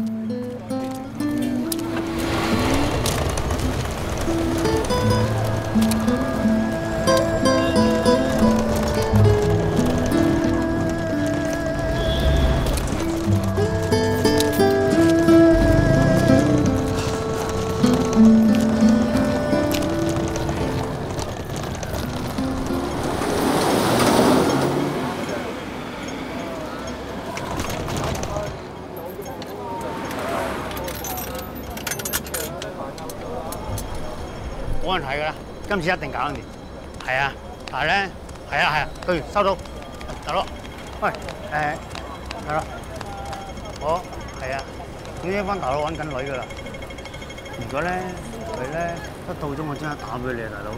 冇問題㗎啦，今次一定搞掂。係啊，但係咧，係啊，對，收到，大佬，喂，大佬，我係啊，已經翻大佬揾緊女㗎啦。如果咧佢咧一到咗，我即刻打俾你啊，大佬。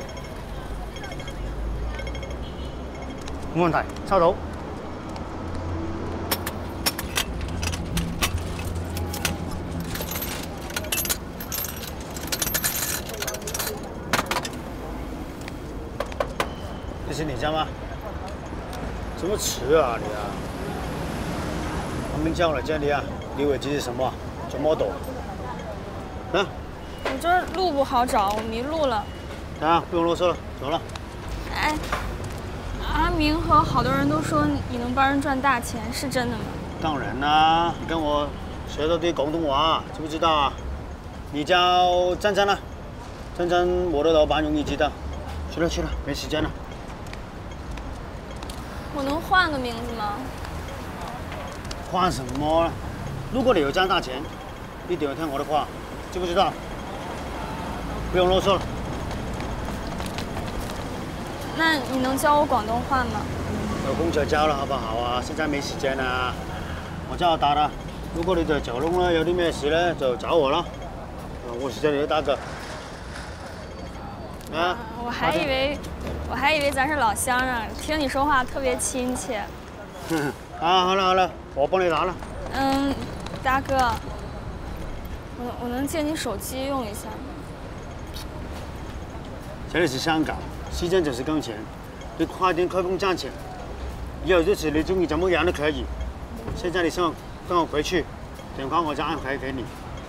冇問題，收到。这是你家吗？怎么迟啊你啊？我们叫我来这里啊，你以为这是什么？做 model？ 啊？ 我这儿路不好找，我迷路了。 啊，不用啰嗦了，走了。 哎，阿明和好多人都说你能帮人赚大钱，是真的吗？ 当然啦，你跟我学多啲广东话，知不知道啊？你叫珍珍啊，珍珍，我的老板容易知道。去了，没时间了。 我能换个名字吗？ 换什么？如果你要赚大钱，一定要听我的话，知不知道？不用啰嗦了。 那你能教我广东话吗？ 有空再教啦，好不好啊？现在没时间啊。我加拿大啦，如果你在九龍咧有啲咩事咧，就找我啦。我是这里的大哥。啊？ 我还以为咱是老乡呢，听你说话特别亲切。 啊，好了，我帮你拿了。 大哥，我能借你手机用一下吗？ 这里是香港，时间就是金钱，你快点开工赚钱，以后日子你中意怎么样都可以。现在你先跟我回去，电话我再安排给你。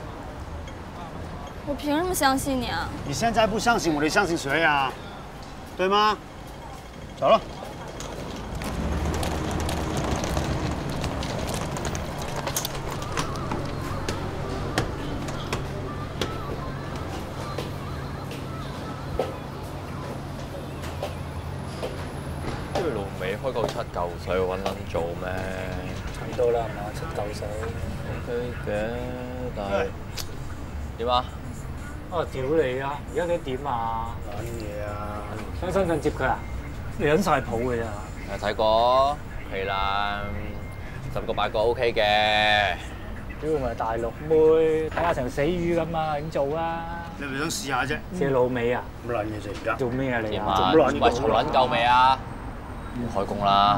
我凭什么相信你啊？ 你现在不相信我，你相信谁啊？对吗？走了。 呢老味開夠7嚿水揾撚做咩？ 差唔多啦，係嘛？7嚿水。 OK 嘅，但係點啊？ 哦，屌你啊！而家幾點啊？ 撚嘢啊！ 上深圳接佢啊？你撚晒譜嘅咋？ 有睇過係啦，10個8個 OK 嘅。 屌咪大陸妹，睇下成死魚咁啊，點做啊？ 你咪想試下啫？ 借老味啊？ 咁撚嘢啫而家。 做咩啊你啊？ 點啊？喂，嘈撚夠未啊？開工啦！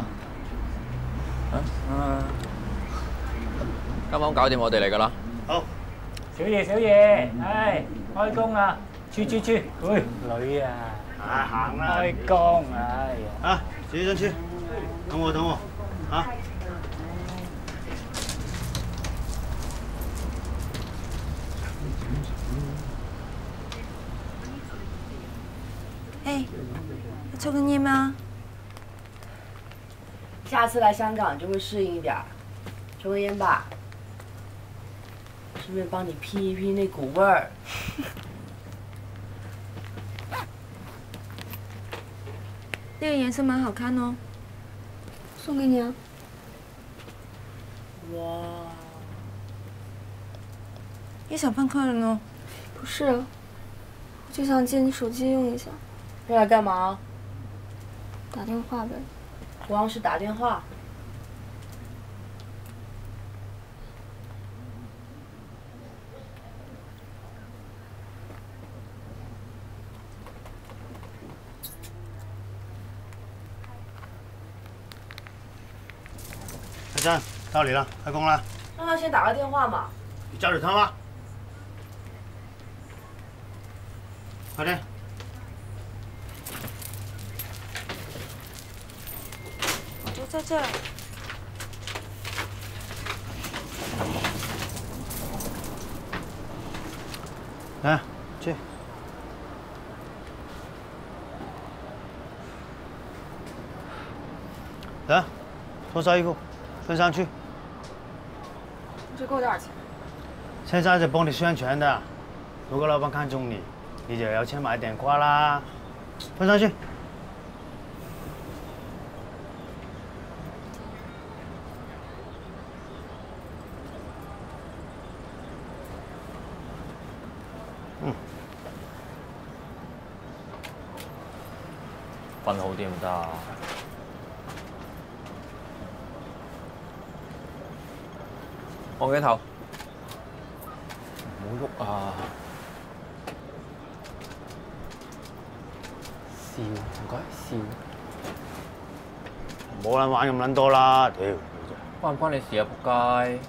間房搞掂我哋嚟㗎啦。 好。 小爺，唉，開工啦！去，喂，女啊！ 啊，行啦。 開工，哎呀！ 啊，自己先去。等我，啊。 哎，要抽根烟吗？ 下次来香港就会适应一点，抽根烟吧，顺便帮你辟一辟那股味儿。 那个颜色蛮好看哦， 送给你啊。 哇， 你想换客人哦？ 不是，我就想借你手机用一下。 用来干嘛？ 打电话呗。 光是打电话。 小珍，到你了，开工了。 让他先打个电话嘛。 你叫着他吗？快点。 我就在这儿。 来，去。来，脱晒衣服，穿上去。 这给我多少钱？ 现在是帮你宣传的，如果老板看中你，你就有钱买点花啦。穿上去。 瞓好啲唔得啊！望鏡頭，唔好喐啊！笑，唔該笑。 冇撚玩咁撚多啦，屌！ 關唔關你事啊，仆街！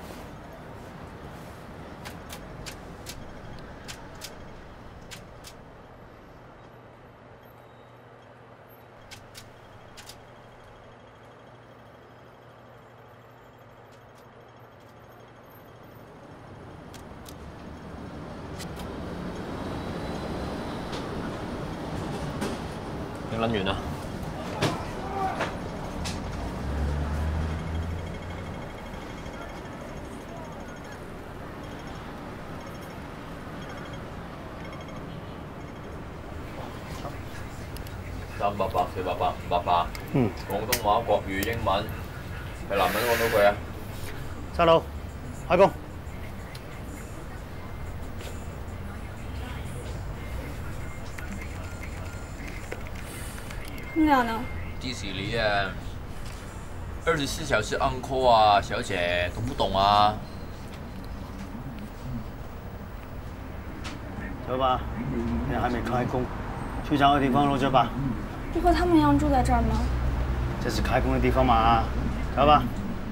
影撚完啦！300、400、500。廣東話、國語、英文，係男人講多句啊！ 收到，開工。 你俩呢？ 迪士尼啊，24小時 on call 啊，小姐，懂不懂啊？ 走吧，你还没开工，去找个地方落脚吧。 不和他们一样住在这儿吗？ 这是开工的地方嘛，走吧。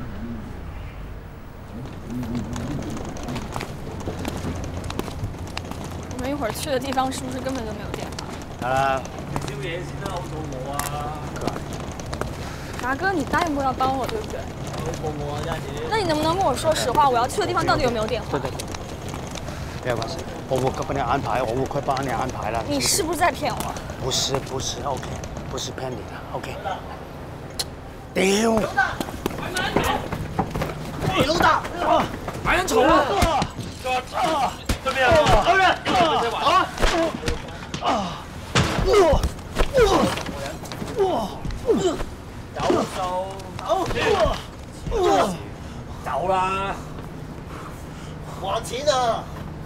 我们一会儿去的地方是不是根本就没有电话？ 来啦。 食宵夜先啦，好肚餓啊！ 达哥，你答应过要帮我，对不对？ 好肚餓啊，真係。 那你能不能跟我说实话，我要去的地方到底有没有电话？ 对，没有关系，我会帮你安排，我会快帮你安排了。 你是不是在骗我？ 不是，OK， 不是骗你的 ，OK。屌！老大， 買人嘈啊！做咩啊？好人，走啦！ 還錢啊！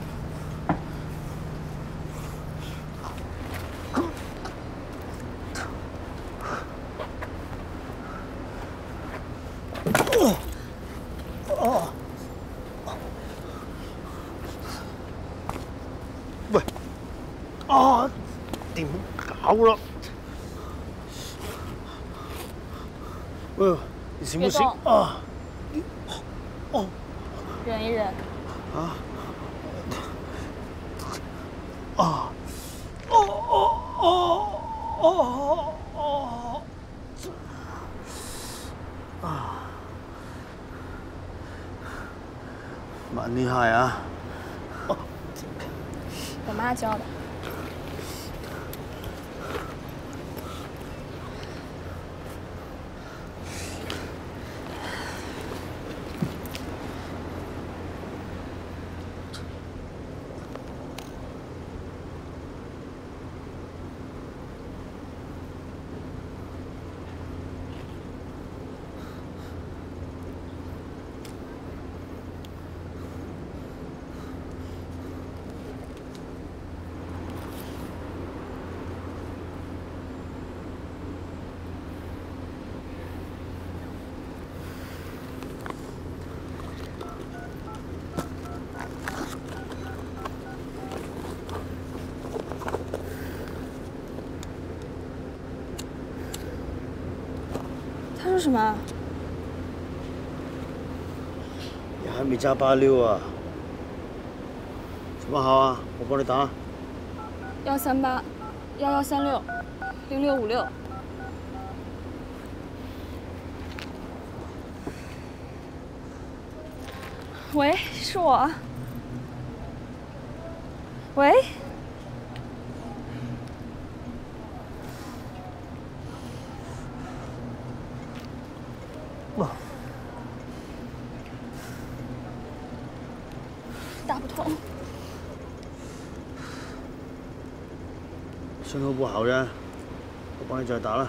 喂，啊，點搞啦？你行不行啊？哦， 忍一忍。 啊！蛮厉害啊！ 我妈教的。他说什么？ 你还没加86啊？什么号啊？我帮你打。 138-1136-0656。喂，是我。 喂？ 哇！ 打不通。 信号不好啫，我幫你再打啦。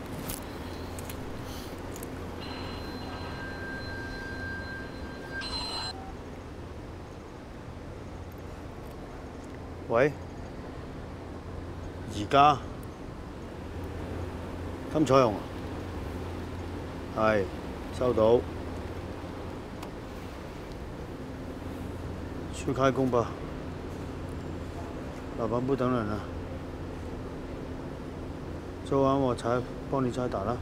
喂，而家金彩虹啊，係收到，去開工吧，老闆不等人了。做完我才幫你再打啦。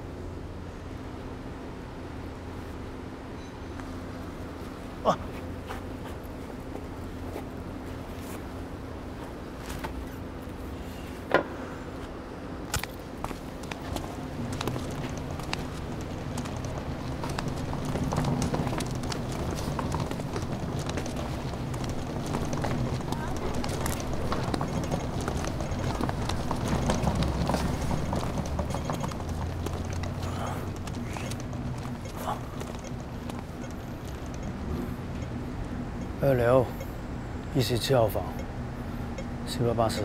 啊！2樓117號房，480。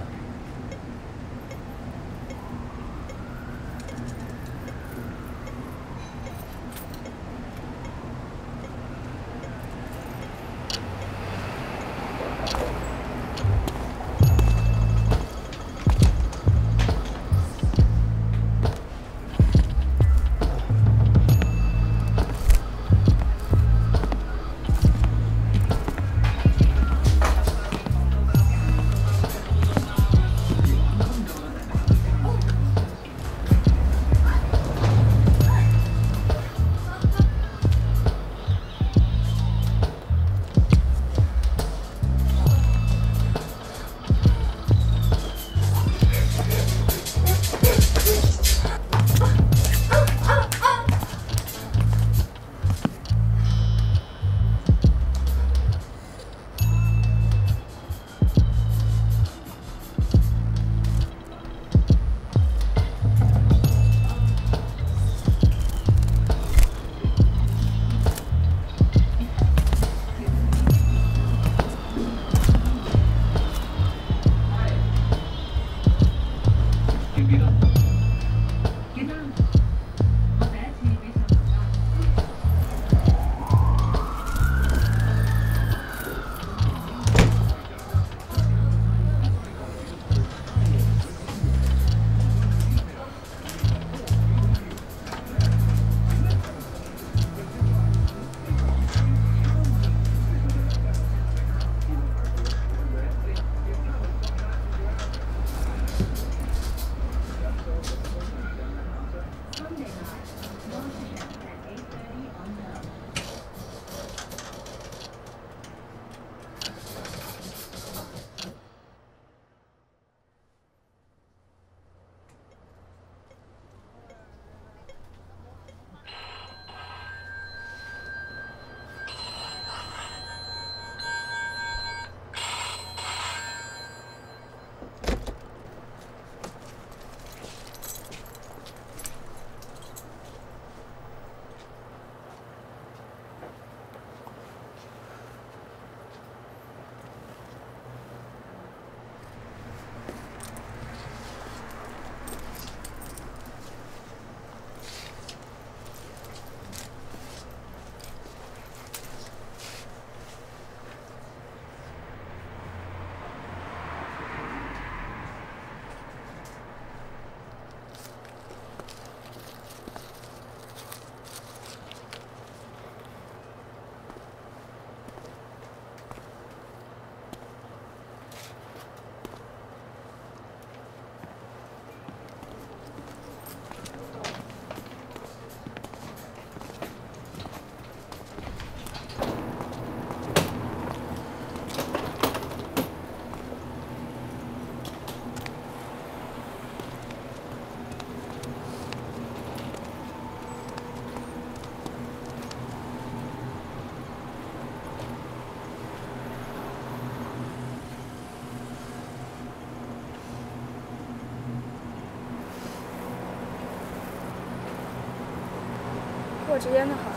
过直烟的好。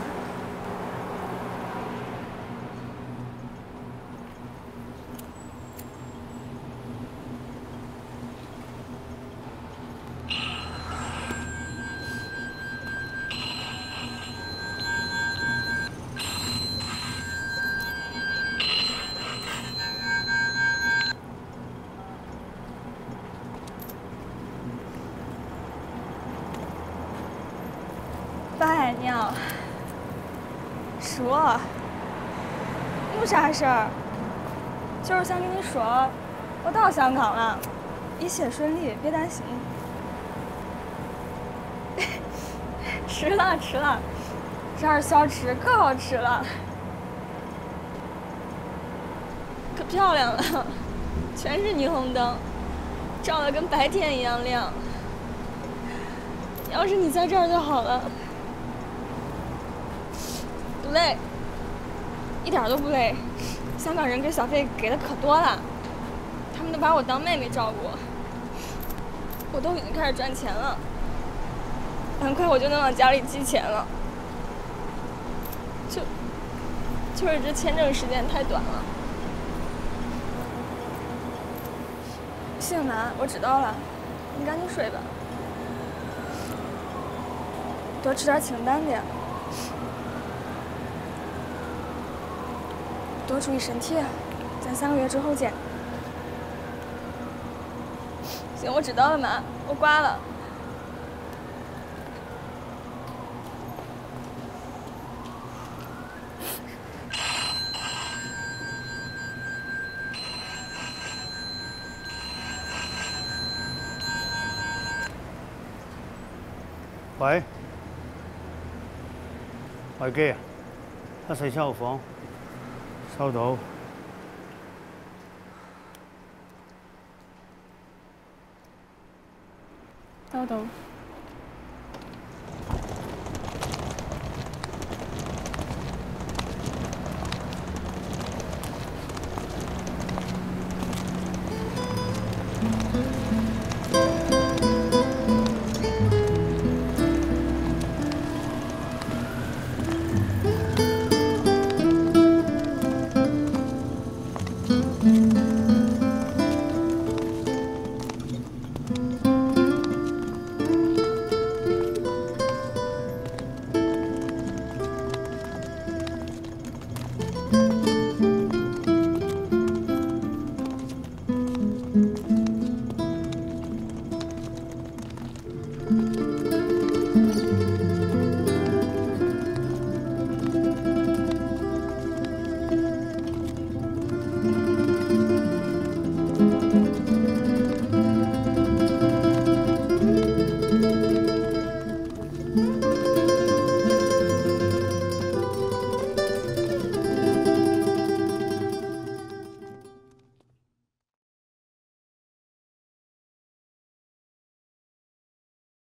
爸娘，说，有啥事儿？就是想跟你说，我到香港了，一切顺利，别担心。吃了，这儿小吃可好吃了，可漂亮了，全是霓虹灯，照得跟白天一样亮。要是你在这儿就好了。不累，一点都不累。香港人给小费给的可多了，他们都把我当妹妹照顾。我都已经开始赚钱了，很快我就能往家里寄钱了。就是这签证时间太短了。行妈，我知道了，你赶紧睡吧，多吃点清淡的。多注意身体，咱3个月之后见。行，我知道了，妈，我挂了。 喂，維基啊，147號房，收到。 收到。